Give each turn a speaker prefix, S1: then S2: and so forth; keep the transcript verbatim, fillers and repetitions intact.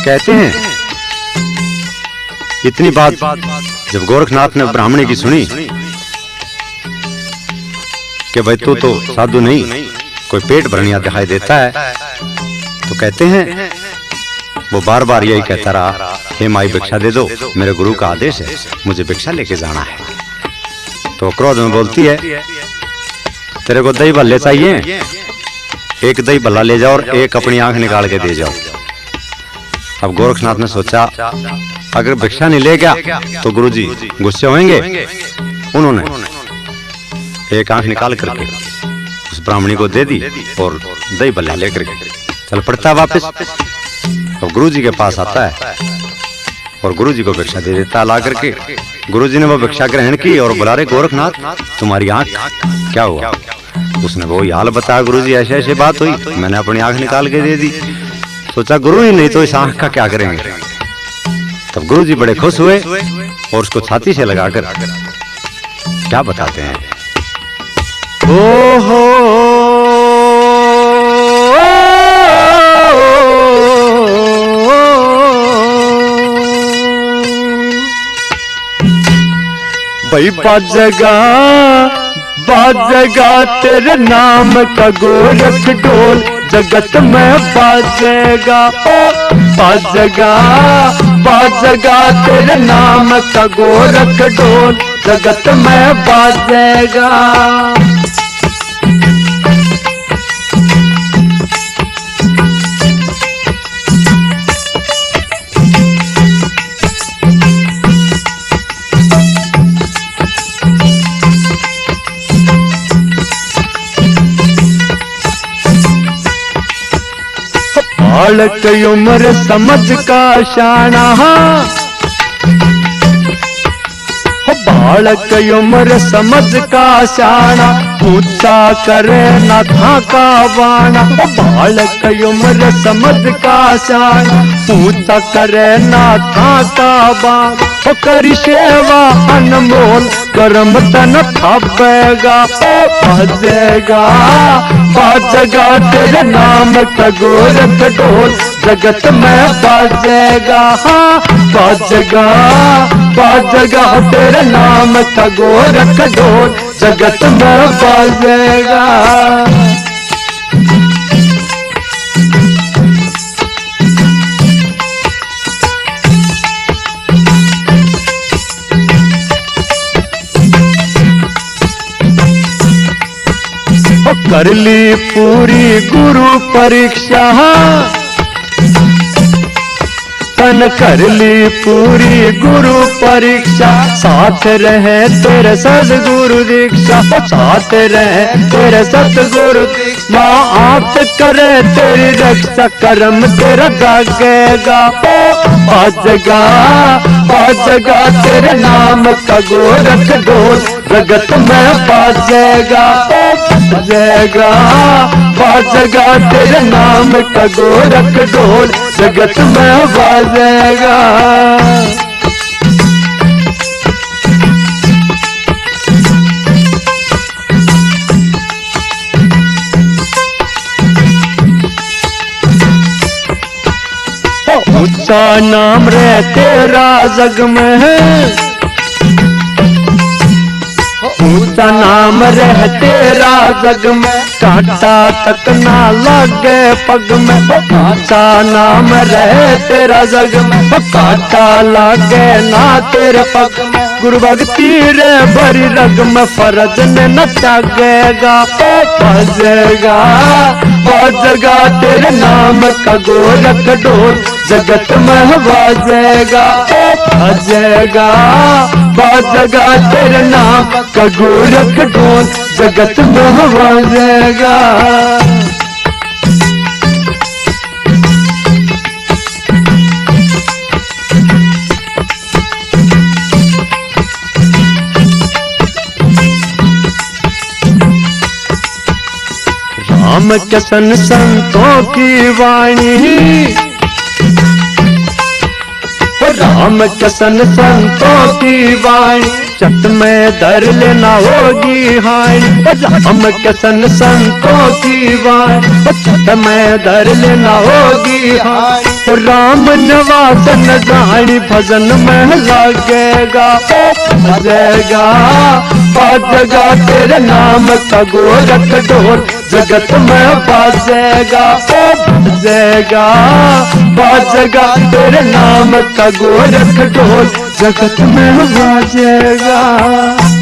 S1: कहते हैं इतनी बात जब गोरखनाथ ने ब्राह्मणी की सुनी कि भाई तू तो साधु नहीं, कोई पेट भरनिया दिखाई देता है, तो कहते हैं वो बार बार यही कहता रहा, हे माई भिक्षा दे दो, मेरे गुरु का आदेश है, मुझे भिक्षा लेके जाना है। तो क्रोध में बोलती है, तेरे को दही भल्ले चाहिए, एक दही भल्ला ले जाओ और एक अपनी आंख निकाल के दे जाओ। अब गोरखनाथ ने सोचा अगर भिक्षा नहीं ले गया तो गुरुजी गुस्से होंगे। उन्होंने एक आंख निकाल करके उस ब्राह्मणी को दे दी और दही भल्ला लेकर चल पड़ता वापस। अब गुरुजी के पास आता है और गुरुजी को भिक्षा दे देता ला करके। गुरुजी ने वो भिक्षा ग्रहण की और बुला रहे, गोरखनाथ तुम्हारी आंख क्या हुआ? उसने वो हाल बताया, गुरुजी ऐसे ऐसे बात हुई, मैंने अपनी आंख निकाल के दे दी। सोचा गुरु ही नहीं तो इस आंख का क्या करेंगे। तब गुरुजी बड़े खुश हुए और उसको छाती से लगाकर क्या बताते हैं, ओ हो भाई बाजेगा बाजेगा तेरे नाम का गोरख ढोल, जगत में बाजेगा बाजेगा बाजेगा तेरे नाम का गोरख ढोल, जगत में बाजेगा। बालक उम्र समझ का शाना, बालक उम्र समझ का शाना, पूछा करे ना था का बाना। बालक उम्र समझ का शाना, पूछा करे ना था का बाना। करी सेवा अनमोल कर्म तन थापेगा, बाजेगा बाजेगा तेरे नाम का गोरख ढोल, जगत में बाजेगा बाजेगा बाजेगा तेरे नाम का गोरख ढोल, जगत में बाजेगा। कर ली पूरी गुरु परीक्षा, तन कर ली पूरी गुरु परीक्षा, साथ रहे तेरे सतगुरु दीक्षा, साथ रहे तेरे सतगुरु दीक्षा। माँ आप करे तेरी रक्षा, कर्म तेरा जागेगा बाजेगा बाजेगा तेरे नाम का गोरख ढोल, जगत में बाजेगा बाजेगा बाजेगा तेरे नाम का गोरख ढोल, जगत में बाजेगा। ऊंचा नाम रे तेरा जग में है, ऊंचा नाम रह तेरा जग में, कांटा तक ना लगे पग में। ऊंचा नाम रह तेरा जग में, कांटा लगे ना तेरे पग में। गुरु भक्ति रे भरी रग में, फरज ने न त्यागेगा बाजेगा बाजेगा तेरे नाम का गोरख ढोल, जगत में बाजेगा बाजेगा बाजेगा तेरे नाम का गोरख ढोल, जगत में बाजेगा। राम कृष्ण संतों की वाणी, राम कृष्ण संतों की वाणी, चट में धर लेना होगी हानि। राम कृष्ण संतों की वाणी, चट में धर लेना होगी हानि।
S2: राम नवास नजानी भजन में लागेगा, बजेगा बाजेगा तेरे नाम का गोरख ढोल, जगत में बाजेगा बजेगा बाजेगा तेरे नाम का गोरख ढोल, जगत में बाजेगा।